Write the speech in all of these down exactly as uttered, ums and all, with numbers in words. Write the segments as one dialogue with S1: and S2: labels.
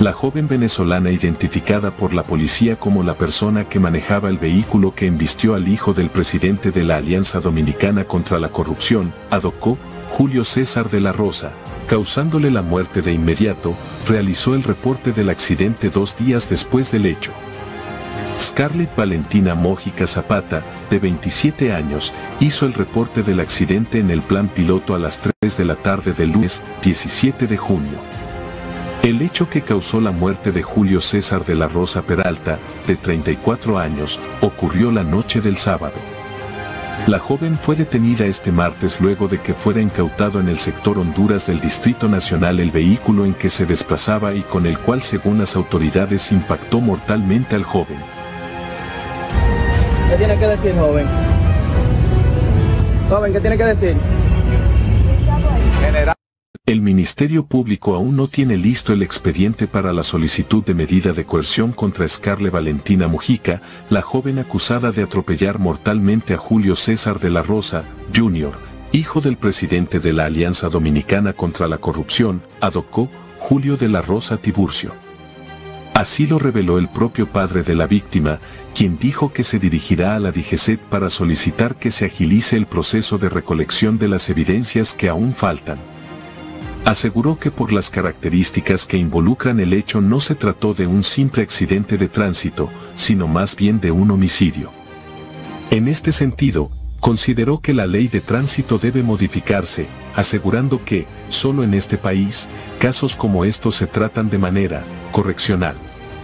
S1: La joven venezolana, identificada por la policía como la persona que manejaba el vehículo que embistió al hijo del presidente de la Alianza Dominicana contra la Corrupción, ADOCO, Julio César de la Rosa, causándole la muerte de inmediato, realizó el reporte del accidente dos días después del hecho. Scarlett Valentina Mójica Zapata, de veintisiete años, hizo el reporte del accidente en el plan piloto a las tres de la tarde del lunes diecisiete de junio. El hecho que causó la muerte de Julio César de la Rosa Peralta, de treinta y cuatro años, ocurrió la noche del sábado. La joven fue detenida este martes luego de que fuera incautado en el sector Honduras del Distrito Nacional el vehículo en que se desplazaba y con el cual, según las autoridades, impactó mortalmente al joven.
S2: ¿Qué tiene que decir, joven? Joven, ¿qué tiene que decir? General.
S1: El Ministerio Público aún no tiene listo el expediente para la solicitud de medida de coerción contra Scarlett Valentina Mójica, la joven acusada de atropellar mortalmente a Julio César de la Rosa, junior, hijo del presidente de la Alianza Dominicana contra la Corrupción, ADOCO, Julio de la Rosa Tiburcio. Así lo reveló el propio padre de la víctima, quien dijo que se dirigirá a la D G C E T para solicitar que se agilice el proceso de recolección de las evidencias que aún faltan. Aseguró que por las características que involucran el hecho no se trató de un simple accidente de tránsito, sino más bien de un homicidio. En este sentido, consideró que la ley de tránsito debe modificarse, asegurando que, solo en este país, casos como estos se tratan de manera correccional.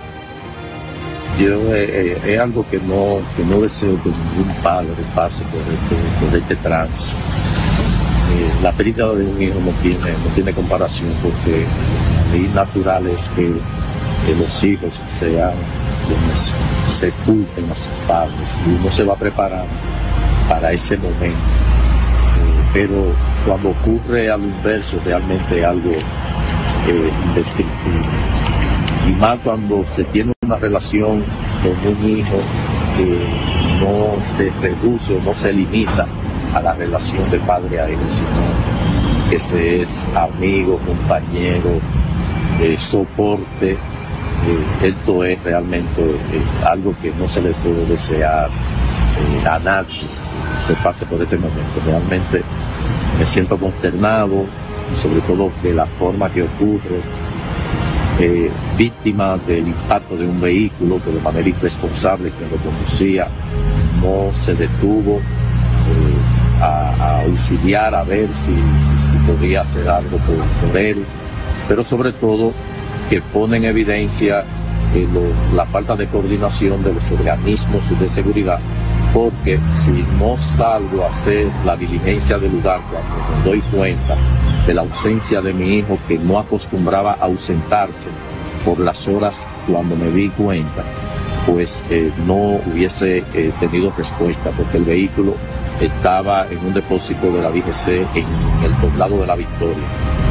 S3: Yo eh, eh, es algo que no, que no deseo que ningún padre pase por este, por este tránsito. Eh, la pérdida de un hijo no tiene, no tiene comparación, porque la ley natural es que, que los hijos sean quienes sepulten a sus padres, y uno se va preparando para ese momento. Eh, pero cuando ocurre al inverso, realmente es algo eh, indescriptible. Y más cuando se tiene una relación con un hijo que no se reduce o no se limita a la relación de padre a hijo, sino que se es amigo, compañero, eh, soporte. Eh, esto es realmente eh, algo que no se le puede desear eh, a nadie que pase por este momento. Realmente me siento consternado, y sobre todo de la forma que ocurre, eh, víctima del impacto de un vehículo que de manera irresponsable quien lo conducía no se detuvo eh, a, a auxiliar, a ver si, si, si podía hacer algo por, por él, pero sobre todo que pone en evidencia eh, lo, la falta de coordinación de los organismos de seguridad, porque si no salgo a hacer la diligencia del lugar cuando me doy cuenta de la ausencia de mi hijo, que no acostumbraba a ausentarse por las horas cuando me di cuenta, pues eh, no hubiese eh, tenido respuesta, porque el vehículo estaba en un depósito de la D G C en el poblado de La Victoria,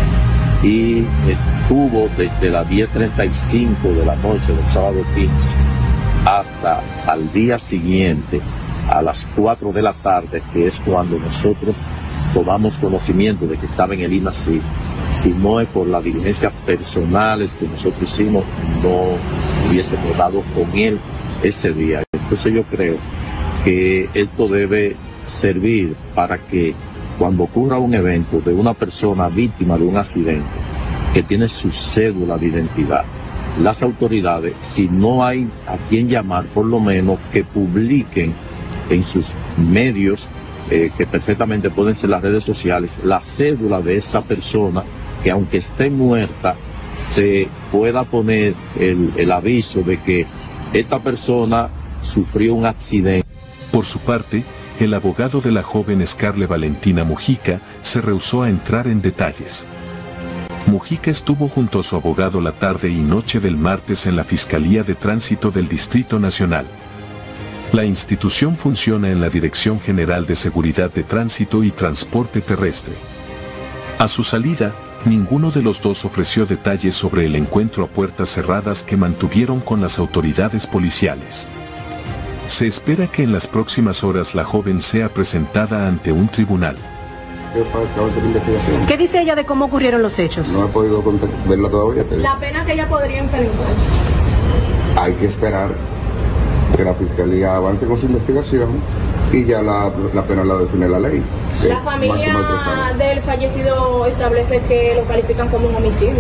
S3: y estuvo desde las diez treinta y cinco de la noche del sábado quince hasta al día siguiente a las cuatro de la tarde, que es cuando nosotros tomamos conocimiento de que estaba en el I N A S I. Si no es por las diligencias personales que nosotros hicimos, no hubiésemos dado con él ese día. Entonces yo creo que esto debe servir para que cuando ocurra un evento de una persona víctima de un accidente que tiene su cédula de identidad, las autoridades, si no hay a quien llamar, por lo menos que publiquen en sus medios, eh, que perfectamente pueden ser las redes sociales, la cédula de esa persona, que aunque esté muerta, se pueda poner el, el aviso de que esta persona sufrió un accidente.
S1: Por su parte, el abogado de la joven Scarlett Valentina Mójica se rehusó a entrar en detalles. Mójica estuvo junto a su abogado la tarde y noche del martes en la Fiscalía de Tránsito del Distrito Nacional. La institución funciona en la Dirección General de Seguridad de Tránsito y Transporte Terrestre. A su salida, ninguno de los dos ofreció detalles sobre el encuentro a puertas cerradas que mantuvieron con las autoridades policiales. Se espera que en las próximas horas la joven sea presentada ante un tribunal.
S4: que acaba de hacer investigación.
S5: ¿Qué dice ella de cómo ocurrieron los hechos?
S4: No he podido verla todavía. Pero
S6: la pena que ella podría enfrentar.
S4: Hay que esperar que la Fiscalía avance con su investigación y ya la, la pena la define la ley.
S6: La familia del fallecido establece que lo califican como un homicidio.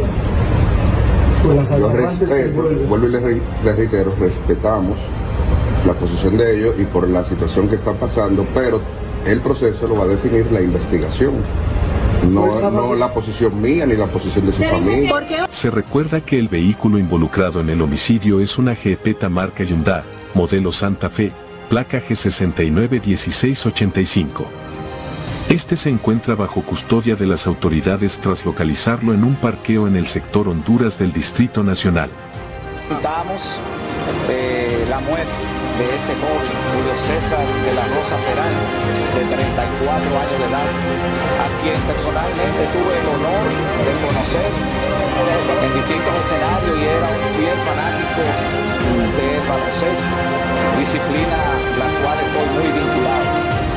S4: Yo respeto, vuelvo y les, les reitero, respetamos la posición de ellos y por la situación que está pasando, pero el proceso lo va a definir la investigación, no, no la posición mía ni la posición de su familia.
S1: Se recuerda que el vehículo involucrado en el homicidio es una Jeepeta marca Hyundai, modelo Santa Fe, placa G sesenta y nueve dieciséis ochenta y cinco. Este se encuentra bajo custodia de las autoridades tras localizarlo en un parqueo en el sector Honduras del Distrito Nacional.
S7: Lamentamos eh, la muerte de este joven Julio César de la Rosa Peral, de treinta y cuatro años de edad, a quien personalmente tuve el honor de conocer en distintos escenarios y era un fiel fanático del baloncesto, disciplina la cual estoy muy vinculado.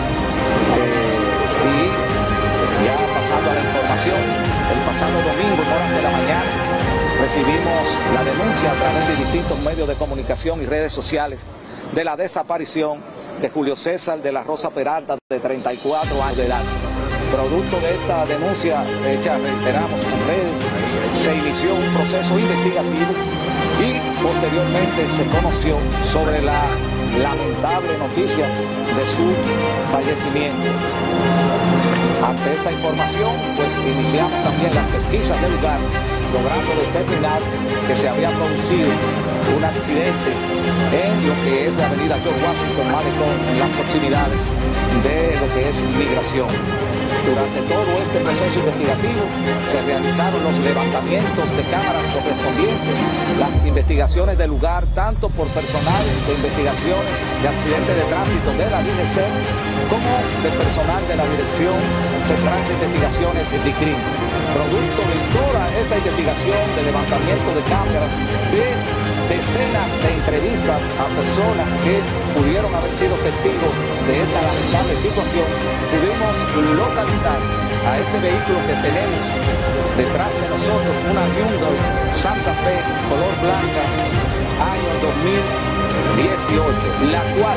S7: Eh, y ya pasando a la información, el pasado domingo, en horas de la mañana, recibimos la denuncia a través de distintos medios de comunicación y redes sociales de la desaparición de Julio César de la Rosa Peralta, de treinta y cuatro años de edad. Producto de esta denuncia hecha, reiteramos, en redes, se inició un proceso investigativo y posteriormente se conoció sobre la lamentable noticia de su fallecimiento. Ante esta información, pues iniciamos también las pesquisas del lugar, logrando determinar que se había producido un accidente en lo que es la avenida George Washington Malecón, en las proximidades de lo que es migración. Durante todo este proceso investigativo se realizaron los levantamientos de cámaras correspondientes, las investigaciones del lugar, tanto por personal de investigaciones de accidentes de tránsito de la D G C, como de personal de la Dirección Central de Investigaciones de DICRIM. Producto de toda esta investigación de levantamiento de cámaras, de decenas de entrevistas a personas que pudieron haber sido testigos de esta lamentable situación, pudimos localizar a este vehículo que tenemos detrás de nosotros, una Hyundai Santa Fe color blanca, año dos mil dieciocho, la cual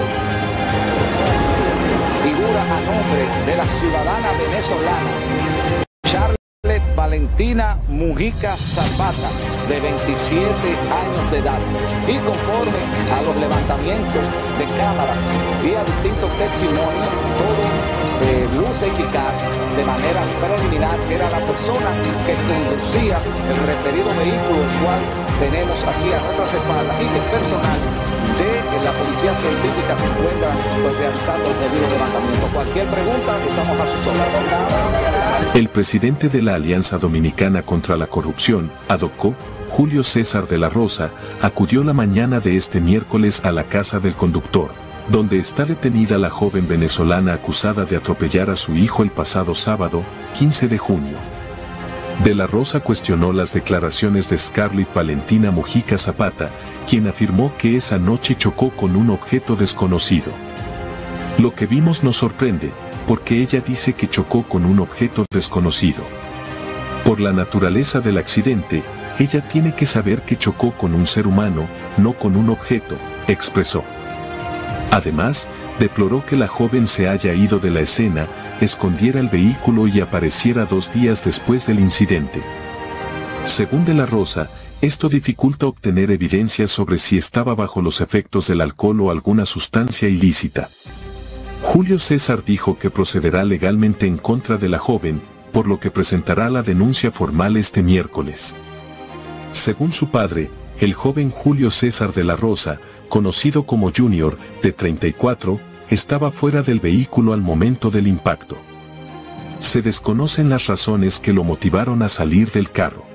S7: figura a nombre de la ciudadana venezolana Charlet Valentina Mujica Zapata, de veintisiete años de edad, y conforme a los levantamientos de cámara y a distintos testimonios, todo eh, luce indicar de manera preliminar que era la persona que conducía el referido vehículo, el cual tenemos aquí a nuestras espaldas, y que el personal de la Policía Científica se encuentra pues, realizando el debido levantamiento. Cualquier pregunta, estamos a sus órdenes.
S1: El presidente de la Alianza Dominicana contra la Corrupción, ADOCO, Julio César de la Rosa, acudió la mañana de este miércoles a la casa del conductor, donde está detenida la joven venezolana acusada de atropellar a su hijo el pasado sábado, quince de junio. De la Rosa cuestionó las declaraciones de Scarlett Valentina Mujica Zapata, quien afirmó que esa noche chocó con un objeto desconocido. Lo que vimos nos sorprende, porque ella dice que chocó con un objeto desconocido. Por la naturaleza del accidente, ella tiene que saber que chocó con un ser humano, no con un objeto, expresó. Además, deploró que la joven se haya ido de la escena, escondiera el vehículo y apareciera dos días después del incidente. Según De la Rosa, esto dificulta obtener evidencia sobre si estaba bajo los efectos del alcohol o alguna sustancia ilícita. Julio César dijo que procederá legalmente en contra de la joven, por lo que presentará la denuncia formal este miércoles. Según su padre, el joven Julio César de la Rosa, conocido como Junior, de treinta y cuatro, estaba fuera del vehículo al momento del impacto. Se desconocen las razones que lo motivaron a salir del carro.